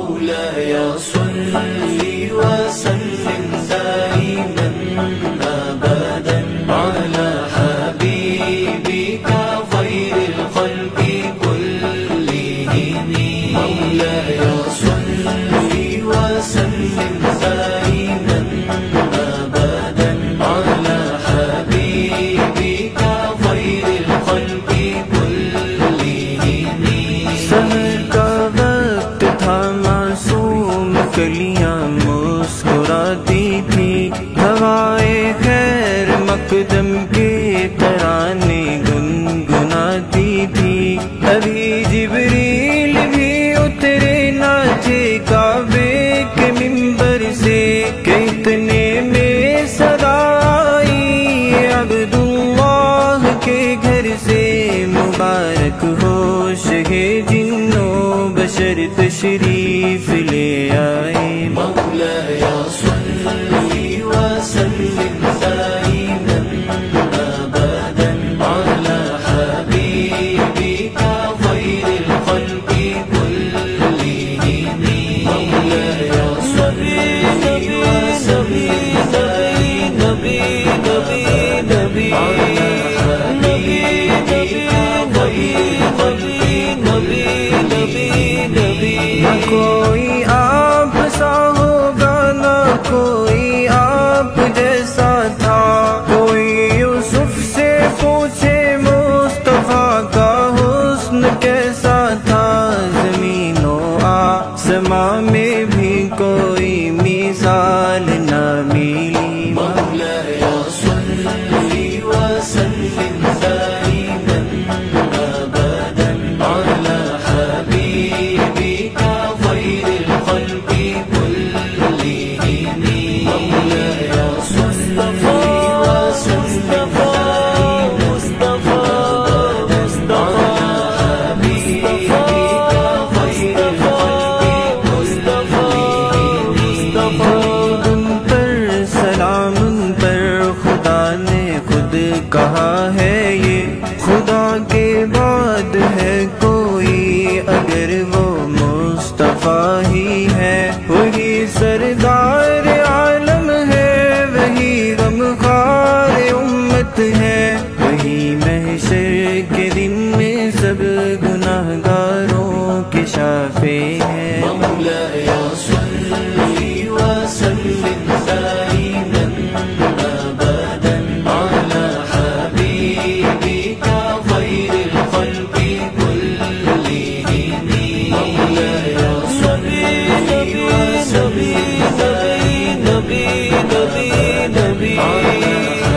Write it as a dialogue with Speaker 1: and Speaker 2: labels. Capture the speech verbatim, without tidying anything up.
Speaker 1: مولاي صل وسلم دائما أبدا على حبيبك خير الخلق كلهم. مولاي صل وسلم دائما أبدا على حبيبك خير الخلق كلهم.
Speaker 2: سحر کا وقت تھا معصوم کلیاں مسکراتی تھی، ہوائے خیر مقدم کے ترانے گنگناتی تھی. ابھی جبریل بھی اترے ناچے کعبے کے منبر سے کہ اتنے میں صدا آئی عبداللہ کے گھر سے. مبارک ہو شہ جنوں بشر تشریف لے آئے.
Speaker 1: مولاي صل وسلم دائما أبدا على حبيبك خير الخلق كلهم. مولاي صل وسلم دائما أبدا على حبيبك خير الخلق كلهم.
Speaker 2: نہ کوئی آپ سا ہوگا نہ کوئی آپ جیسا تھا، کوئی یوسف سے پوچھے مصطفیٰ کا حسن کیسا تھا. زمین و آسماں میں بھی کوئی مثال نہ ملی.
Speaker 1: مولاي صل وسلم دائما أبدا على حبيبك خير الخلق كلهم. مولاي صل وسلم دائما أبدا على حبيبك خير الخلق كلهم.
Speaker 2: ان پر سلام ان پر خدا نے خود کہا ہے، یہ خدا کے بعد ہے کوئی اگر وہ مصطفیٰ ہی ہے. وہی سردار عالم ہے، وہی غمخوار امت ہے، وہی محشر کے دن میں سب گناہ گاروں کے شافع ہے.
Speaker 1: مولاي صل وسلم دائما أبدا على حبيبك خير الخلق كلهم. مولاي صل وسلم دائما أبدا على